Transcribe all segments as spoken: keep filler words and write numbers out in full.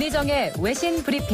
문희정의 외신 브리핑.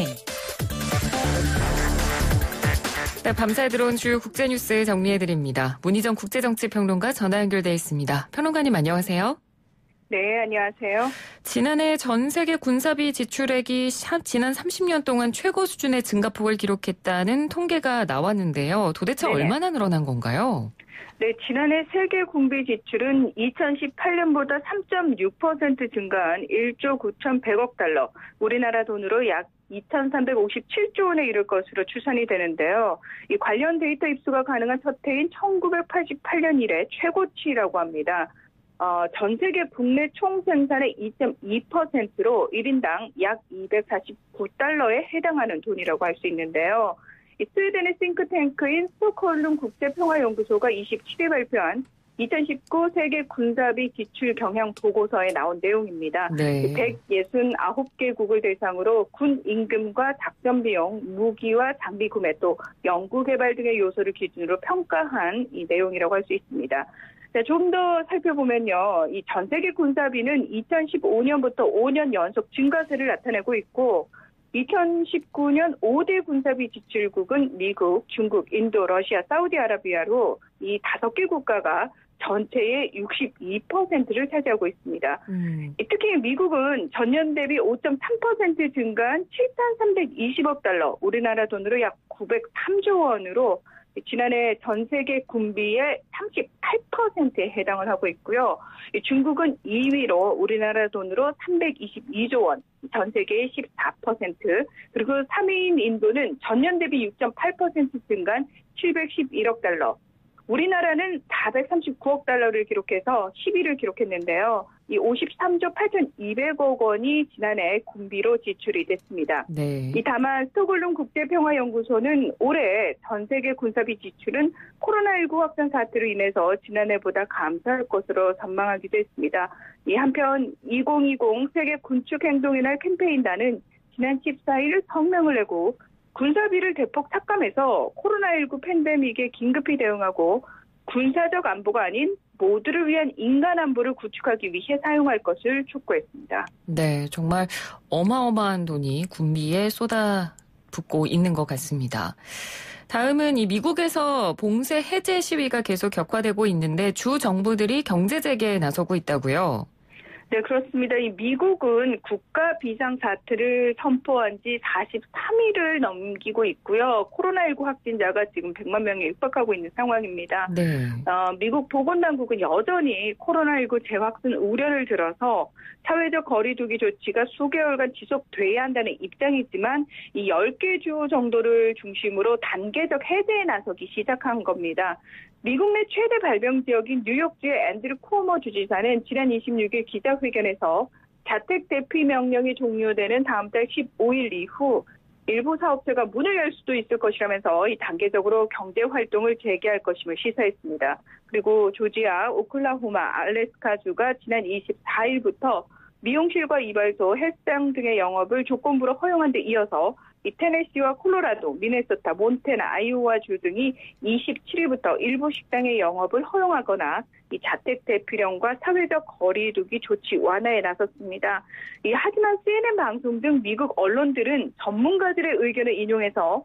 네, 밤사이 들어온 주요 국제뉴스 정리해드립니다. 문희정 국제정치평론가 전화 연결돼 있습니다. 평론가님 안녕하세요. 네, 안녕하세요. 지난해 전 세계 군사비 지출액이 지난 삼십 년 동안 최고 수준의 증가폭을 기록했다는 통계가 나왔는데요. 도대체 네네. 얼마나 늘어난 건가요? 네, 지난해 세계 군비 지출은 이천십팔 년보다 삼 점 육 퍼센트 증가한 일조 구천백억 달러, 우리나라 돈으로 약 이천삼백오십칠조 원에 이를 것으로 추산이 되는데요. 이 관련 데이터 입수가 가능한 첫 해인 천구백팔십팔 년 이래 최고치라고 합니다. 어, 전 세계 국내 총 생산의 이 점 이 퍼센트로 일 인당 약 이백사십구 달러에 해당하는 돈이라고 할 수 있는데요. 이 스웨덴의 싱크탱크인 스톡홀름 국제평화연구소가 이십칠 일 발표한 이천십구 세계 군사비 지출 경향 보고서에 나온 내용입니다. 네. 백육십구 개국을 대상으로 군 임금과 작전 비용, 무기와 장비 구매 또 연구 개발 등의 요소를 기준으로 평가한 이 내용이라고 할 수 있습니다. 좀 더 살펴보면요. 이 전 세계 군사비는 이천십오 년부터 오 년 연속 증가세를 나타내고 있고 이천십구 년 오 대 군사비 지출국은 미국, 중국, 인도, 러시아, 사우디아라비아로 이 다섯 개 국가가 전체의 육십이 퍼센트를 차지하고 있습니다. 음. 특히 미국은 전년 대비 오 점 삼 퍼센트 증가한 칠천삼백이십억 달러, 우리나라 돈으로 약 구백삼조 원으로 지난해 전 세계 군비의 삼십팔 퍼센트에 해당을 하고 있고요. 중국은 이 위로 우리나라 돈으로 삼백이십이조 원, 전 세계의 십사 퍼센트, 그리고 삼 위인 인도는 전년 대비 육 점 팔 퍼센트 증가한 칠백십일억 달러, 우리나라는 사백삼십구억 달러를 기록해서 십 위를 기록했는데요. 이 오십삼조 팔천이백억 원이 지난해 군비로 지출이 됐습니다. 네. 이 다만 스톡홀름 국제평화연구소는 올해 전 세계 군사비 지출은 코로나십구 확산 사태로 인해서 지난해보다 감소할 것으로 전망하기도 했습니다. 이 한편 이천이십 세계 군축행동의 날 캠페인단은 지난 십사 일 성명을 내고 군사비를 대폭 삭감해서 코로나십구 팬데믹에 긴급히 대응하고 군사적 안보가 아닌 모두를 위한 인간 안보를 구축하기 위해 사용할 것을 촉구했습니다. 네, 정말 어마어마한 돈이 군비에 쏟아붓고 있는 것 같습니다. 다음은 이 미국에서 봉쇄 해제 시위가 계속 격화되고 있는데 주 정부들이 경제 재개에 나서고 있다고요? 네, 그렇습니다. 이 미국은 국가 비상사태를 선포한 지 사십삼 일을 넘기고 있고요. 코로나십구 확진자가 지금 백만 명에 육박하고 있는 상황입니다. 네. 어, 미국 보건당국은 여전히 코로나십구 재확산 우려를 들어서 사회적 거리두기 조치가 수개월간 지속돼야 한다는 입장이지만 이 열 개 주 정도를 중심으로 단계적 해제에 나서기 시작한 겁니다. 미국 내 최대 발병 지역인 뉴욕주의 앤드류 쿠오모 주지사는 지난 이십육 일 기자회견에서 자택 대피 명령이 종료되는 다음 달 십오 일 이후 일부 사업체가 문을 열 수도 있을 것이라면서 이 단계적으로 경제 활동을 재개할 것임을 시사했습니다. 그리고 조지아, 오클라호마, 알래스카주가 지난 이십사 일부터 미용실과 이발소, 헬스장 등의 영업을 조건부로 허용한 데 이어서 이 테네시와 콜로라도, 미네소타, 몬태나, 아이오와주 등이 이십칠 일부터 일부 식당의 영업을 허용하거나 이 자택 대피령과 사회적 거리두기 조치 완화에 나섰습니다. 이, 하지만 씨엔엔 방송 등 미국 언론들은 전문가들의 의견을 인용해서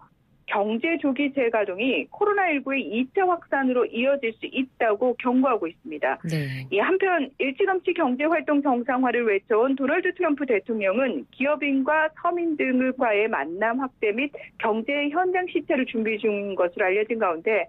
경제 조기 재가동이 코로나십구의 이 차 확산으로 이어질 수 있다고 경고하고 있습니다. 네. 이 한편 일찌감치 경제활동 정상화를 외쳐온 도널드 트럼프 대통령은 기업인과 서민 등과의 만남 확대 및 경제 현장 시찰을 준비 중인 것으로 알려진 가운데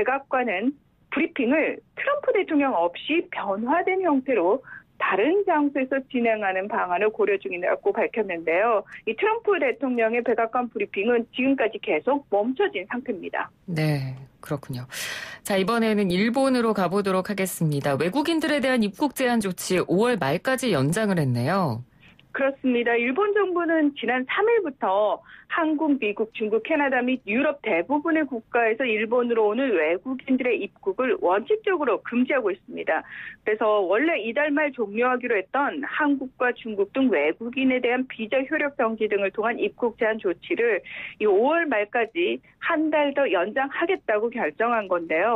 백악관은 브리핑을 트럼프 대통령 없이 변화된 형태로 다른 장소에서 진행하는 방안을 고려 중이라고 밝혔는데요. 이 트럼프 대통령의 백악관 브리핑은 지금까지 계속 멈춰진 상태입니다. 네, 그렇군요. 자, 이번에는 일본으로 가보도록 하겠습니다. 외국인들에 대한 입국 제한 조치 오월 말까지 연장을 했네요. 그렇습니다. 일본 정부는 지난 삼 일부터 한국, 미국, 중국, 캐나다 및 유럽 대부분의 국가에서 일본으로 오는 외국인들의 입국을 원칙적으로 금지하고 있습니다. 그래서 원래 이달 말 종료하기로 했던 한국과 중국 등 외국인에 대한 비자 효력 정지 등을 통한 입국 제한 조치를 이 오월 말까지 한 달 더 연장하겠다고 결정한 건데요.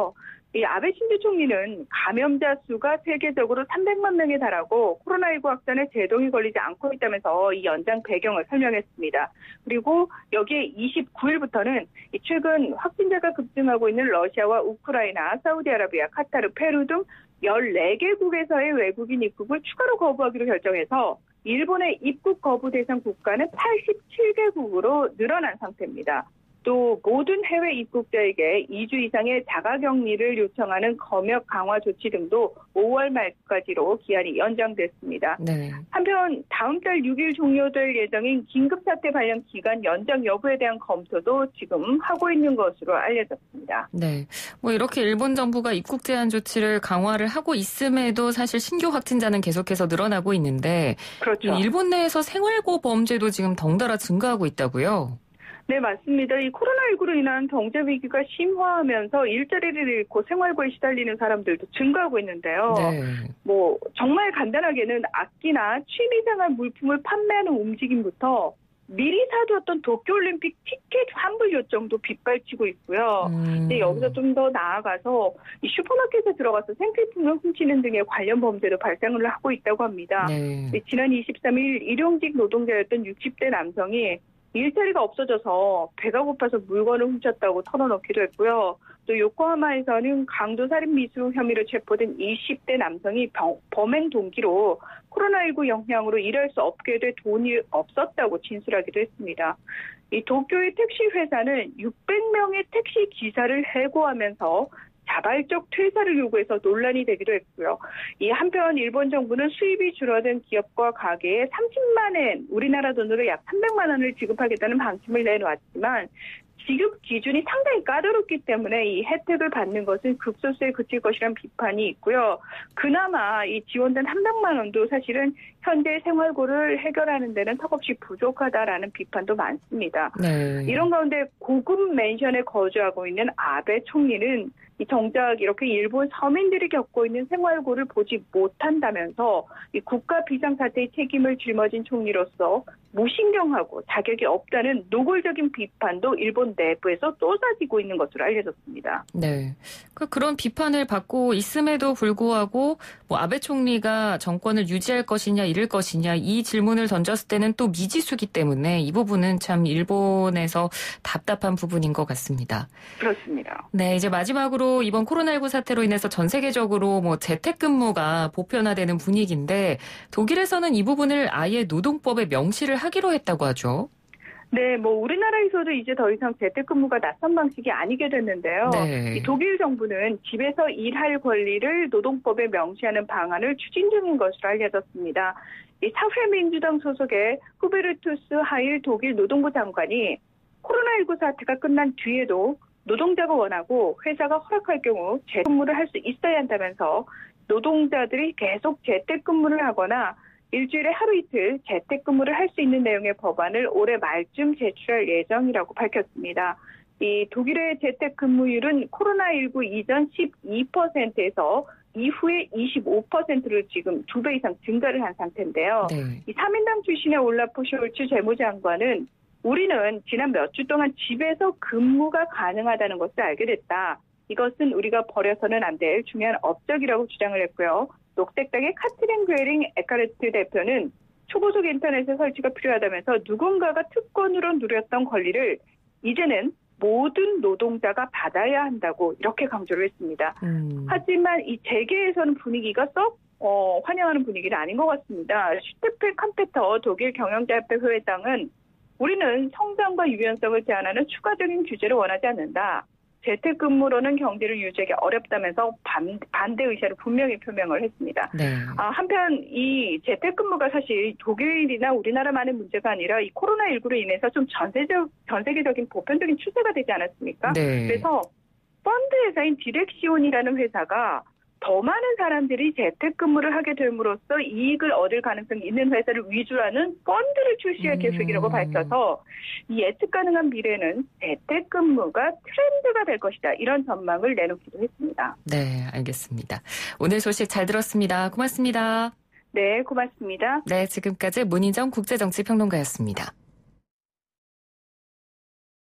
이 아베 신조 총리는 감염자 수가 세계적으로 삼백만 명에 달하고 코로나십구 확산에 제동이 걸리지 않고 있다면서 이 연장 배경을 설명했습니다. 그리고 여기에 이십구 일부터는 최근 확진자가 급증하고 있는 러시아와 우크라이나, 사우디아라비아, 카타르, 페루 등 열네 개국에서의 외국인 입국을 추가로 거부하기로 결정해서 일본의 입국 거부 대상 국가는 팔십칠 개국으로 늘어난 상태입니다. 또 모든 해외 입국자에게 이 주 이상의 자가격리를 요청하는 검역 강화 조치 등도 오월 말까지로 기한이 연장됐습니다. 네. 한편 다음 달 육 일 종료될 예정인 긴급사태 발령 기간 연장 여부에 대한 검토도 지금 하고 있는 것으로 알려졌습니다. 네. 뭐 이렇게 일본 정부가 입국 제한 조치를 강화를 하고 있음에도 사실 신규 확진자는 계속해서 늘어나고 있는데 그렇죠. 일본 내에서 생활고 범죄도 지금 덩달아 증가하고 있다고요? 네, 맞습니다. 이 코로나십구로 인한 경제 위기가 심화하면서 일자리를 잃고 생활고에 시달리는 사람들도 증가하고 있는데요. 네. 뭐 정말 간단하게는 악기나 취미생활 물품을 판매하는 움직임부터 미리 사두었던 도쿄올림픽 티켓 환불 요청도 빗발치고 있고요. 음. 근데 여기서 좀 더 나아가서 이 슈퍼마켓에 들어가서 생필품을 훔치는 등의 관련 범죄도 발생을 하고 있다고 합니다. 네. 지난 이십삼 일 일용직 노동자였던 육십 대 남성이 일자리가 없어져서 배가 고파서 물건을 훔쳤다고 털어놓기도 했고요. 또 요코하마에서는 강도살인 미수 혐의로 체포된 이십 대 남성이 병, 범행 동기로 코로나십구 영향으로 일할 수 없게 돼 돈이 없었다고 진술하기도 했습니다. 이 도쿄의 택시 회사는 육백 명의 택시 기사를 해고하면서 자발적 퇴사를 요구해서 논란이 되기도 했고요. 이 한편 일본 정부는 수입이 줄어든 기업과 가게에 삼십만 엔, 우리나라 돈으로 약 삼백만 원을 지급하겠다는 방침을 내놓았지만 지급 기준이 상당히 까다롭기 때문에 이 혜택을 받는 것은 극소수에 그칠 것이라는 비판이 있고요. 그나마 이 지원된 삼백만 원도 사실은 현재 생활고를 해결하는 데는 턱없이 부족하다라는 비판도 많습니다. 네. 이런 가운데 고급 맨션에 거주하고 있는 아베 총리는 이 정작 이렇게 일본 서민들이 겪고 있는 생활고를 보지 못한다면서 이 국가 비상사태의 책임을 짊어진 총리로서 무신경하고 자격이 없다는 노골적인 비판도 일본 내부에서 쏟아지고 있는 것으로 알려졌습니다. 네. 그런 비판을 받고 있음에도 불구하고 뭐 아베 총리가 정권을 유지할 것이냐 잃을 것이냐 이 질문을 던졌을 때는 또 미지수기 때문에 이 부분은 참 일본에서 답답한 부분인 것 같습니다. 그렇습니다. 네, 이제 마지막으로 이번 코로나십구 사태로 인해서 전 세계적으로 뭐 재택근무가 보편화되는 분위기인데 독일에서는 이 부분을 아예 노동법에 명시를 하기로 했다고 하죠. 네, 뭐 우리나라에서도 이제 더 이상 재택근무가 낯선 방식이 아니게 됐는데요. 네. 이 독일 정부는 집에서 일할 권리를 노동법에 명시하는 방안을 추진 중인 것으로 알려졌습니다. 이 사회민주당 소속의 후베르투스 하일 독일 노동부 장관이 코로나십구 사태가 끝난 뒤에도 노동자가 원하고 회사가 허락할 경우 재택근무를 할 수 있어야 한다면서 노동자들이 계속 재택근무를 하거나 일주일에 하루 이틀 재택근무를 할 수 있는 내용의 법안을 올해 말쯤 제출할 예정이라고 밝혔습니다. 이 독일의 재택근무율은 코로나십구 이전 십이 퍼센트에서 이후에 이십오 퍼센트를 지금 두 배 이상 증가를 한 상태인데요. 네. 이 삼인당 출신의 올라프 숄츠 재무장관은 우리는 지난 몇 주 동안 집에서 근무가 가능하다는 것을 알게 됐다. 이것은 우리가 버려서는 안 될 중요한 업적이라고 주장을 했고요. 녹색당의 카트린 괴링 에카르트 대표는 초고속 인터넷의 설치가 필요하다면서 누군가가 특권으로 누렸던 권리를 이제는 모든 노동자가 받아야 한다고 이렇게 강조를 했습니다. 음. 하지만 이 재계에서는 분위기가 썩 어, 환영하는 분위기는 아닌 것 같습니다. 슈테펜 캄페터 독일 경영자협회 회장은 우리는 성장과 유연성을 제한하는 추가적인 규제를 원하지 않는다. 재택근무로는 경제를 유지하기 어렵다면서 반, 반대 의사를 분명히 표명을 했습니다. 네. 아, 한편 이 재택근무가 사실 독일이나 우리나라만의 문제가 아니라 이 코로나십구로 인해서 좀 전세적, 전 세계적인 보편적인 추세가 되지 않았습니까? 네. 그래서 펀드 회사인 디렉시온이라는 회사가 더 많은 사람들이 재택근무를 하게 됨으로써 이익을 얻을 가능성이 있는 회사를 위주로 하는 펀드를 출시할 음. 계획이라고 밝혀서 이 예측 가능한 미래는 재택근무가 트렌드가 될 것이다. 이런 전망을 내놓기도 했습니다. 네, 알겠습니다. 오늘 소식 잘 들었습니다. 고맙습니다. 네, 고맙습니다. 네, 지금까지 문희정 국제정치평론가였습니다.